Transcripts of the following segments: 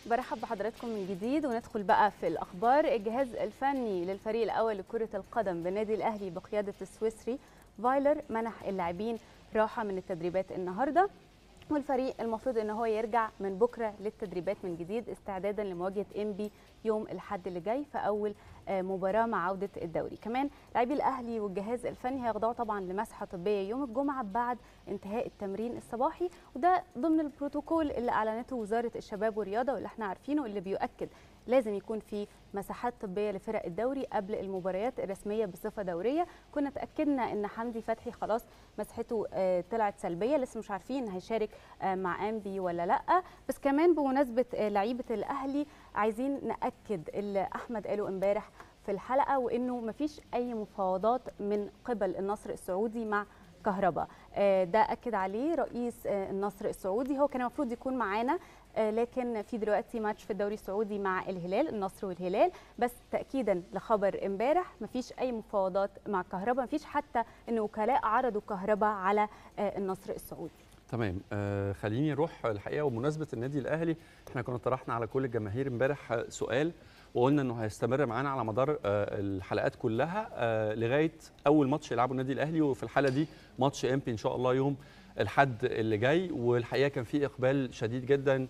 برحب بحضراتكم من جديد وندخل بقى في الأخبار. الجهاز الفني للفريق الأول لكرة القدم بالنادي الأهلي بقيادة السويسري فايلر منح اللاعبين راحة من التدريبات النهارده، والفريق المفروض ان هو يرجع من بكره للتدريبات من جديد استعدادا لمواجهه انبي يوم الاحد اللي جاي في اول مباراه مع عوده الدوري. كمان لاعبي الاهلي والجهاز الفني هيخضعوا طبعا لمسحه طبيه يوم الجمعه بعد انتهاء التمرين الصباحي، وده ضمن البروتوكول اللي اعلنته وزاره الشباب والرياضه واللي احنا عارفينه، اللي بيؤكد لازم يكون في مساحات طبيه لفرق الدوري قبل المباريات الرسميه بصفه دوريه. كنا اتاكدنا ان حمدي فتحي خلاص مسحته طلعت سلبيه، لسه مش عارفين هيشارك مع انبي ولا لا. بس كمان بمناسبه لعيبه الاهلي عايزين ناكد اللي احمد قاله امبارح في الحلقه، وانه مفيش اي مفاوضات من قبل النصر السعودي مع كهربا. ده اكد عليه رئيس النصر السعودي. هو كان المفروض يكون معانا، لكن في دلوقتي ماتش في الدوري السعودي مع الهلال، النصر والهلال، بس تاكيدا لخبر امبارح مفيش اي مفاوضات مع كهربا، مفيش حتى ان وكلاء عرضوا كهربا على النصر السعودي. تمام. خليني نروح الحقيقه، وبمناسبه النادي الاهلي احنا كنا طرحنا على كل الجماهير امبارح سؤال، وقلنا انه هيستمر معانا على مدار الحلقات كلها لغايه اول ماتش يلعبه النادي الاهلي، وفي الحاله دي ماتش امبي ان شاء الله يوم الاحد اللي جاي. والحقيقه كان في اقبال شديد جدا.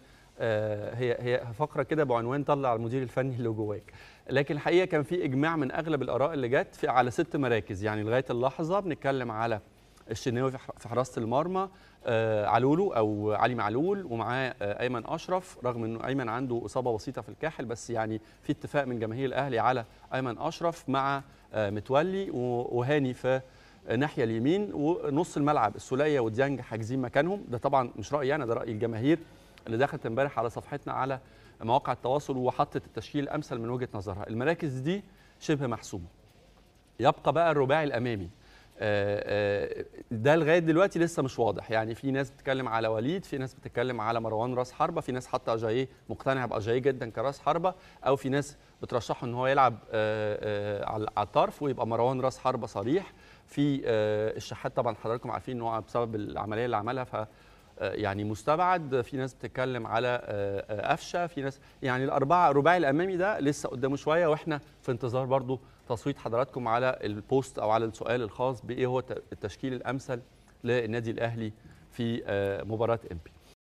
هي فقره كده بعنوان طلع المدير الفني اللي جواك، لكن الحقيقه كان في اجماع من اغلب الاراء اللي جت على 6 مراكز. يعني لغايه اللحظه بنتكلم على الشناوي في حراسه المرمى، علولو او علي معلول، ومعاه ايمن اشرف، رغم انه ايمن عنده اصابه بسيطه في الكاحل، بس يعني في اتفاق من جماهير الاهلي على ايمن اشرف مع متولي وهاني في الناحيه اليمين، ونص الملعب السوليه وديانج حاجزين مكانهم. ده طبعا مش رايي انا، ده راي الجماهير اللي دخلت امبارح على صفحتنا على مواقع التواصل وحطت التشكيل الامثل من وجهه نظرها. المراكز دي شبه محسومه. يبقى بقى الرباعي الامامي، ده لغايه دلوقتي لسه مش واضح. يعني في ناس بتتكلم على وليد، في ناس بتتكلم على مروان راس حربه، في ناس حاطه اجاييه، مقتنع باجاييه جدا كراس حربه، او في ناس بترشحه ان هو يلعب على الطرف ويبقى مروان راس حربه صريح. في الشحات طبعا حضراتكم عارفين ان هو بسبب العمليه اللي عملها ف يعني مستبعد. في ناس بتتكلم على قفشه، في ناس يعني الرباعي الامامي ده لسه قدامه شويه، واحنا في انتظار برضو تصويت حضراتكم على البوست او على السؤال الخاص بايه هو التشكيل الامثل للنادي الاهلي في مباراه امبي.